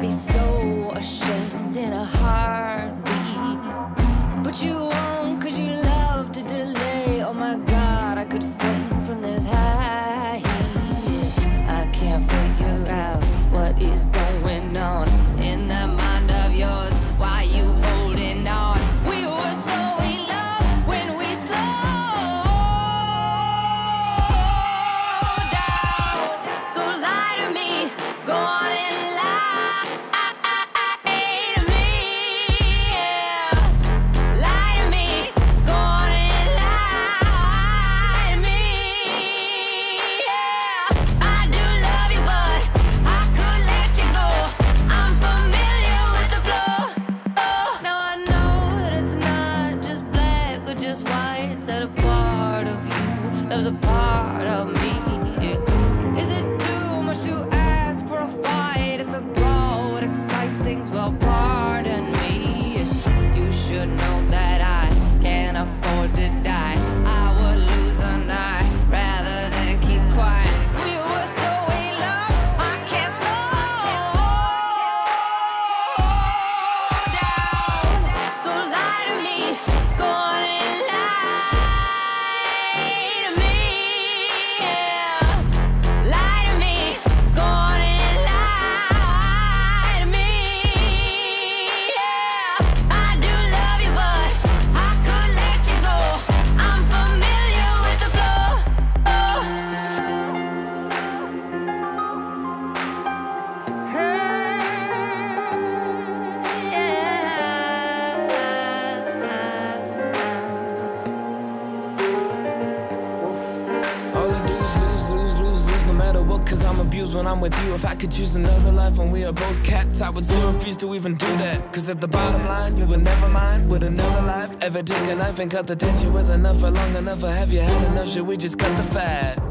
I'd be so ashamed in a heartbeat. But you won't, 'cause you love to delay. Oh my God, I could faint from this high heat. I can't figure out what is going on in that mind of yours. Why you holding on? We were so in love when we slowed down. So lie to me, go on and lie to me, yeah. Lie to me, go on and lie to me, yeah. I do love you, but I could let you go. I'm familiar with the flow. Now I know that it's not just black or just white, that a part of you loves a part of me. Is it too much to ask for a fight? If a brawl would excite things, well, pardon me. You should know that I can't afford to die. I would lose a night rather than keep quiet. We were so in love, I can't slow down. So lie to me, go on and lie to me, yeah. Lie to me, go on and lie to me, yeah. I do love you, but I could let you go. I'm familiar with the flow. All I do is lose no matter what, 'cause I'm abused when I'm with you. If I could choose another life when we are both cats, I would still refuse to even do that. 'Cause at the bottom line, you would never mind with another life. Ever take a knife and cut the tension with enough for long enough, or have you had enough? Should we just cut the fat?